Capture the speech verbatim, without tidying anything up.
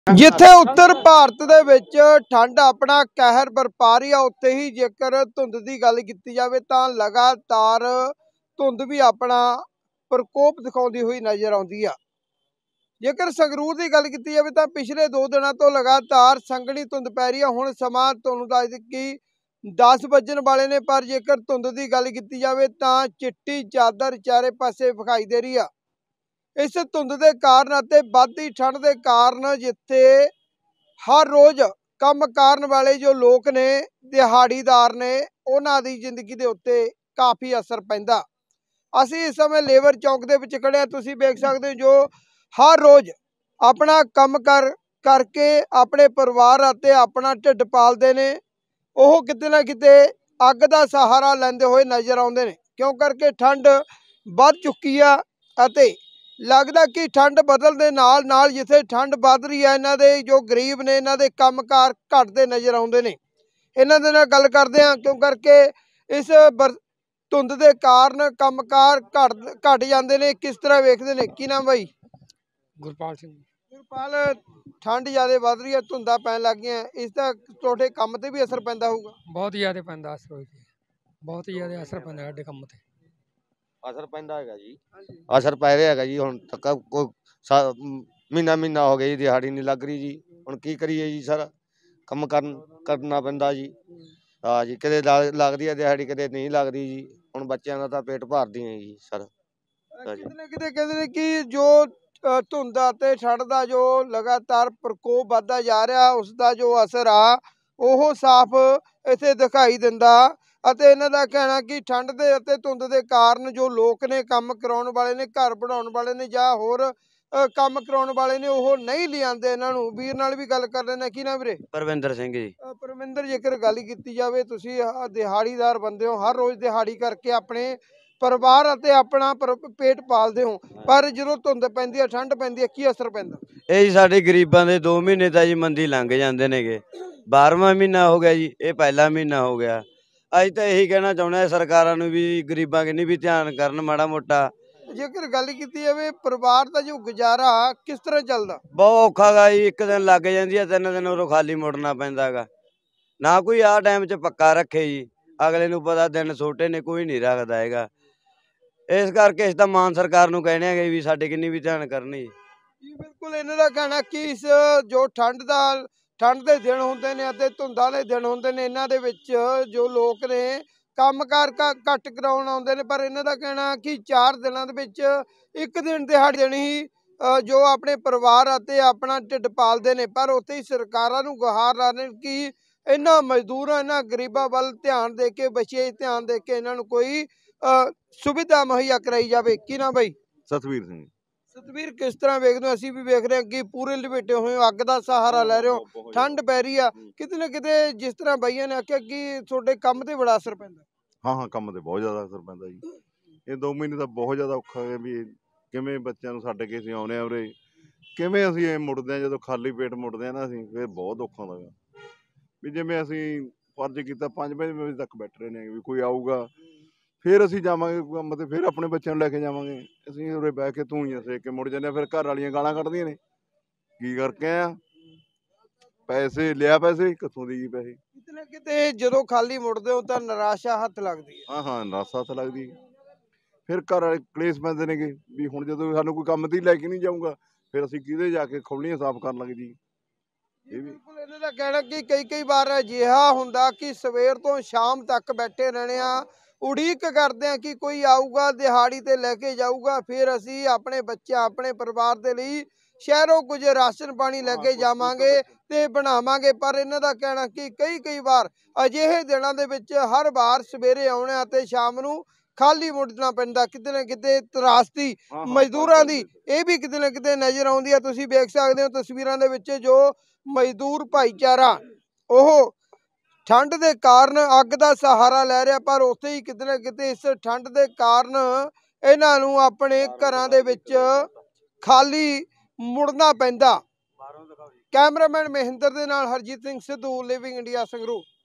जिथे उत्तर भारत दे विच ठंड अपना कहर बरपा रही है, उत्थे ही जेकर धुंध की गल की जाए तो लगातार धुंध भी अपना प्रकोप दिखाती हुई नज़र आती है। जेकर संगरूर की गल की जाए तो पिछले दो दिनों तो लगातार संघनी धुंध पै रही है। हुण समा तुहानूं दस कि दस वजन वाले ने, पर जेकर धुंध की गल की जाए तो चिट्टी चादर चारे पासे विखाई दे रही है। इस धुंध के कारण अते वधदी ठंड के कारण जिथे हर रोज़ कम करन वाले जो लोग ने, दिहाड़ीदार ने, उन्हां दी जिंदगी दे उत्ते काफ़ी असर पैंदा। असीं इस समय लेबर चौक दे विच खड़े हां। तुसीं वेख सकदे हो जो हर रोज़ अपना कम कर करके अपने परिवार अते अपना ढिड पालदे ने, ओह किते ना किते अग दा सहारा लैंदे होए नज़र आउंदे ने। क्यों करके ठंड वध चुकी है अते लगदा कि ठंड बदल दे नाल नाल जिथे ठंड वध रही है, इन्हां दे जो गरीब ने, इन्हां दे कमकार घटदे नज़र आउंदे ने। इन्हां दे नाल गल करदे हां, क्यों करके इस बर धुंध के कारण कमकार घट घट जाते हैं। किस तरह वेखते हैं? की नाम भाई? गुरपाल सिंह। गुरपाल, ठंड ज़्यादा वध रही है, धुंधा पैन लग गई, इसका तुहाडे काम ते भी असर पैंदा होऊगा? बहुत ज़्यादा पैंदा असर होई जी, बहुत ही ज़्यादा असर पैंदा साडे काम ते। असर पैंदा हैगा जी, असर पै रिहा हैगा जी। हुण तक कोई महीना महीना हो गया जी, दिहाड़ी नहीं लग रही जी। हुण की करिए जी, सर काम करन करना पैंदा जी। हाँ जी, कदे लगदी है दिहाड़ी, कदे नहीं लगदी जी। हुण बच्चों का तो पेट भरदी है जी सर। किते ना किते कहते हैं कि जो धुंध ते ठंड का जो लगातार प्रकोप बढ़ता जा रहा, उसका जो असर आ वो साफ इत्थे दिखाई दिंदा। ਅਤੇ ਇਹਨਾਂ ਦਾ ਕਹਿਣਾ कि ठंड ਦੇ ਅਤੇ ਧੁੰਦ ਦੇ ਕਾਰਨ जो लोग ने, ਕੰਮ ਕਰਾਉਣ ਵਾਲੇ ਨੇ, ਘਰ ਬਣਾਉਣ ਵਾਲੇ ਨੇ ਜਾਂ ਹੋਰ ਕੰਮ ਕਰਾਉਣ ਵਾਲੇ ਨੇ, ਉਹ ਨਹੀਂ ਲਿਆਂਦੇ ਇਹਨਾਂ ਨੂੰ। ਵੀਰ ਨਾਲ ਵੀ ਗੱਲ ਕਰ ਲੈਣਾ। ਕੀ ਨਾਮ ਵੀਰੇ? परविंदर सिंह जी। ਪਰਮਿੰਦਰ, ਜੇਕਰ ਗੱਲ ਕੀਤੀ ਜਾਵੇ, ਤੁਸੀਂ ਦਿਹਾੜੀਦਾਰ ਬੰਦੇ ਹੋ, ਹਰ ਰੋਜ਼ ਦਿਹਾੜੀ ਕਰਕੇ ਆਪਣੇ ਪਰਿਵਾਰ ਅਤੇ ਆਪਣਾ पेट पालते हो, पर जो धुंध पैंदी है, ठंड पैंदी है, की असर पैंदा? ਇਹ ਜੀ ਸਾਡੇ ਗਰੀਬਾਂ ਦੇ दो ਮਹੀਨੇ ਤਾਂ ਜੀ ਮੰਦੀ ਲੰਘ ਜਾਂਦੇ ਨੇਗੇ। ਬਾਰਵਾਂ ਮਹੀਨਾ ਹੋ ਗਿਆ ਜੀ, ਇਹ ਪਹਿਲਾ ਮਹੀਨਾ ਹੋ ਗਿਆ। ਅਸੀਂ ਤਾਂ ਇਹੀ ਕਹਿਣਾ ਚਾਹੁੰਦੇ ਹਾਂ ਸਰਕਾਰਾਂ ਨੂੰ ਵੀ ਗਰੀਬਾਂ ਕਿੰਨੀ ਵੀ ਧਿਆਨ ਕਰਨ ਮਾੜਾ ਮੋਟਾ। ਜੇਕਰ ਗੱਲ ਕੀਤੀ ਜਾਵੇ ਪਰਿਵਾਰ ਦਾ ਜੋ ਗੁਜ਼ਾਰਾ ਕਿਸ ਤਰ੍ਹਾਂ ਚੱਲਦਾ? ਬਹੁਤ ਔਖਾ ਗਾ ਜੀ, ਇੱਕ ਦਿਨ ਲੱਗ ਜਾਂਦੀ ਹੈ, ਤਿੰਨ ਦਿਨ ਉਰੋਂ ਖਾਲੀ ਮੁੜਨਾ ਪੈਂਦਾ ਗਾ। ਨਾ ਕੋਈ ਆਹ ਟਾਈਮ 'ਚ ਪੱਕਾ ਰੱਖੇ ਜੀ, ਅਗਲੇ ਨੂੰ ਪਤਾ ਦਿਨ ਛੋਟੇ ਨੇ, ਕੋਈ ਨਹੀਂ ਰੱਖਦਾ ਹੈਗਾ। ਇਸ ਕਰਕੇ ਇਸ ਤਾਂ ਮਾਨ ਸਰਕਾਰ ਨੂੰ ਕਹਿਣੇ ਹੈਗੇ ਵੀ ਸਾਡੇ ਕਿੰਨੀ ਵੀ ਧਿਆਨ ਕਰਨੀ ਜੀ। ਬਿਲਕੁਲ, ਇਹਨਾਂ ਦਾ ਕਹਿਣਾ ਕਿ ਇਸ ਜੋ ਠੰਡ ਦਾ ਠੰਡ ਦੇ ਦਿਨ ਹੁੰਦੇ ਨੇ ਅਤੇ ਧੁੰਦਾਂ ਦੇ ਦਿਨ ਹੁੰਦੇ ਨੇ, ਇਹਨਾਂ ਦੇ ਵਿੱਚ ਜੋ ਲੋਕ ਨੇ ਕੰਮਕਾਰ ਘੱਟ ਕਰਾਉਣ ਆਉਂਦੇ ਨੇ, ਪਰ ਇਹਨਾਂ ਦਾ ਕਹਿਣਾ ਕਿ ਚਾਰ ਦਿਨਾਂ ਦੇ ਵਿੱਚ ਇੱਕ ਦਿਨ ਦਿਹਾੜੀ ਦੇਣੀ ਹੀ ਜੋ ਆਪਣੇ ਪਰਿਵਾਰ ਅਤੇ ਆਪਣਾ ਢਿੱਡ ਪਾਲਦੇ ਨੇ। ਪਰ ਉੱਥੇ ਹੀ ਸਰਕਾਰਾਂ ਨੂੰ ਗੁਹਾਰ ਲਾ ਰਹੇ ਕਿ ਇਹਨਾਂ ਮਜ਼ਦੂਰਾਂ, ਇਹਨਾਂ ਗਰੀਬਾਂ ਵੱਲ ਧਿਆਨ ਦੇ ਕੇ, ਵਿਸ਼ੇਸ਼ ਧਿਆਨ ਦੇ ਕੇ ਇਹਨਾਂ ਨੂੰ ਕੋਈ ਸੁਵਿਧਾ ਮੁਹੱਈਆ ਕਰਾਈ ਜਾਵੇ। ਕੀ ਨਾ ਬਾਈ? सतवीर सिंह। सतवीर, किस तरह वेखदे हो? ਅਸੀਂ ਵੀ ਵੇਖ ਰਹੇ ਹਾਂ ਕਿ ਪੂਰੇ ਲਪੇਟੇ ਹੋਏ ਹੋ, ਅੱਗ ਦਾ ਸਹਾਰਾ ਲੈ ਰਹੇ ਹੋ, ਠੰਡ ਪੈ ਰਹੀ ਆ, ਕਿਤੇ ਨਾ ਕਿਤੇ ਜਿਸ ਤਰ੍ਹਾਂ ਬਾਈਆਂ ਨੇ ਆਖਿਆ ਕਿ ਤੁਹਾਡੇ ਕੰਮ ਤੇ ਬੜਾ ਅਸਰ ਪੈਂਦਾ। ਹਾਂ ਹਾਂ, ਕੰਮ ਤੇ ਬਹੁਤ ਜ਼ਿਆਦਾ ਅਸਰ ਪੈਂਦਾ ਜੀ। ਇਹ ਦੋ ਮਹੀਨੇ ਤਾਂ ਬਹੁਤ ਜ਼ਿਆਦਾ ਔਖਾ ਹੈ ਵੀ ਕਿਵੇਂ ਬੱਚਿਆਂ ਨੂੰ ਛੱਡ ਕੇ ਅਸੀਂ ਆਉਂਦੇ ਹਾਂ ਉਰੇ, ਕਿਵੇਂ ਅਸੀਂ ਇਹ ਮੁੜਦੇ ਹਾਂ। ਜਦੋਂ ਖਾਲੀ ਪੇਟ ਮੁੜਦੇ ਹਾਂ ਨਾ ਅਸੀਂ, ਫਿਰ ਬਹੁਤ ਔਖਾ ਹੁੰਦਾ ਗਾ। ਵੀ ਜਿਵੇਂ ਅਸੀਂ ਫਰਜ਼ ਕੀਤਾ ਪੰਜ ਵਜੇ ਤੱਕ ਬੈਠ ਰਹੇ ਨੇ ਵੀ ਕੋਈ ਆਊਗਾ, ਫਿਰ ਅਸੀਂ ਜਾਵਾਂਗੇ ਕੰਮ ਤੇ, ਫਿਰ ਆਪਣੇ ਬੱਚਿਆਂ ਨੂੰ ਲੈ ਕੇ ਜਾਵਾਂਗੇ। ਅਸੀਂ ਉਰੇ ਬਹਿ ਕੇ ਧੂੰਈਆਂ ਸੇਕ ਕੇ ਮੁੜ ਜਾਂਦੇ ਹਾਂ। ਫਿਰ ਘਰ ਵਾਲੀਆਂ ਗਾਲਾਂ ਕੱਢਦੀਆਂ ਨੇ, ਕੀ ਕਰਕੇ ਆ, ਪੈਸੇ ਲਿਆ, ਪੈਸੇ ਕਿੱਥੋਂ ਦੀ ਜੀ ਪੈਸੇ। ਕਿਤੇ ਨਾ ਕਿਤੇ ਜਦੋਂ ਖਾਲੀ ਮੁੜਦੇ ਹੋ ਤਾਂ ਨਿਰਾਸ਼ਾ ਹੱਥ ਲੱਗਦੀ ਹੈ। ਹਾਂ ਹਾਂ, ਨਿਰਾਸ਼ਾ ਹੱਥ ਲੱਗਦੀ। ਫਿਰ ਘਰ ਵਾਲੇ ਕਲੇਸ਼ ਪੈਂਦੇ ਨੇਗੇ ਵੀ ਹੁਣ ਜਦੋਂ ਸਾਨੂੰ ਕੋਈ ਕੰਮ ਤੇ ਲੈ ਕੇ ਨਹੀਂ ਜਾਊਗਾ, ਫਿਰ ਅਸੀਂ ਕਿਹਦੇ ਜਾ ਕੇ ਖੋਲੀਆਂ ਸਾਫ਼ ਕਰਨ ਲੱਗ ਜੀ। ਇਹ ਵੀ ਬਿਲਕੁਲ, ਇਹਨਾਂ ਦਾ ਕਹਿਣਾ ਕਿ ਕਈ ਕਈ ਵਾਰ ਅਜਿਹਾ ਹੁੰਦਾ ਕਿ ਸਵੇਰ ਤੋਂ ਸ਼ਾਮ ਤੱਕ ਬੈਠੇ ਰਹਿਣੇ ਆ, ਉਡੀਕ ਕਰਦੇ ਆ ਕਿ ਕੋਈ ਆਊਗਾ, ਦਿਹਾੜੀ ਤੇ ਲੈ ਕੇ ਜਾਊਗਾ, ਫਿਰ ਅਸੀਂ ਆਪਣੇ ਬੱਚਿਆਂ, ਆਪਣੇ ਪਰਿਵਾਰ ਦੇ ਲਈ ਸ਼ਹਿਰੋਂ ਕੁਝ ਰਾਸ਼ਨ ਪਾਣੀ ਲੈ ਕੇ ਜਾਵਾਂਗੇ ਤੇ ਬਣਾਵਾਂਗੇ। ਪਰ ਇਹਨਾਂ ਦਾ ਕਹਿਣਾ ਕਿ ਕਈ ਕਈ ਵਾਰ ਅਜਿਹੇ ਦਿਨਾਂ ਦੇ ਵਿੱਚ ਹਰ ਵਾਰ ਸਵੇਰੇ ਆਉਣਾ ਤੇ ਸ਼ਾਮ ਨੂੰ ਖਾਲੀ ਮੁੜਨਾ ਪੈਂਦਾ। ਕਿਤੇ ਨਾ ਕਿਤੇ ਤਰਾਸਦੀ ਮਜ਼ਦੂਰਾਂ ਦੀ ਇਹ ਵੀ ਕਿਤੇ ਨਾ ਕਿਤੇ ਨਜ਼ਰ ਆਉਂਦੀ ਹੈ। ਤੁਸੀਂ ਵੇਖ ਸਕਦੇ ਹੋ ਤਸਵੀਰਾਂ ਦੇ ਵਿੱਚ ਜੋ ਮਜ਼ਦੂਰ ਭਾਈਚਾਰਾ ਉਹ ਠੰਡ ਦੇ ਕਾਰਨ ਅੱਗ ਦਾ ਸਹਾਰਾ ਲੈ ਰਿਹਾ, ਪਰ ਉੱਥੇ ਹੀ ਕਿਤੇ ਨਾ ਕਿਤੇ ਇਸ ਠੰਡ ਦੇ ਕਾਰਨ ਇਹਨਾਂ ਨੂੰ ਆਪਣੇ ਘਰਾਂ ਦੇ ਵਿੱਚ ਖਾਲੀ ਮੁੜਨਾ ਪੈਂਦਾ। ਕੈਮਰਾਮੈਨ ਮਹਿੰਦਰ ਦੇ ਨਾਲ ਹਰਜੀਤ ਸਿੰਘ ਸਿੱਧੂ, ਲਿਵਿੰਗ ਇੰਡੀਆ, ਸੰਗਰੂਰ।